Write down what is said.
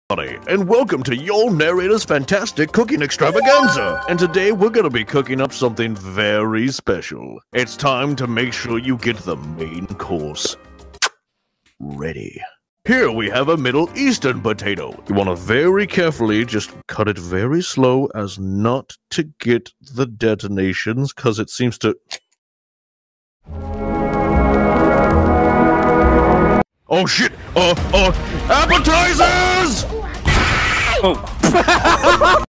And welcome to your narrator's fantastic cooking extravaganza. And today we're gonna be cooking up something very special. It's time to make sure you get the main course ready. Here we have a Middle Eastern potato. You want to very carefully just cut it very slow as not to get the detonations, because it seems to... Oh shit! Appetizers! Oh.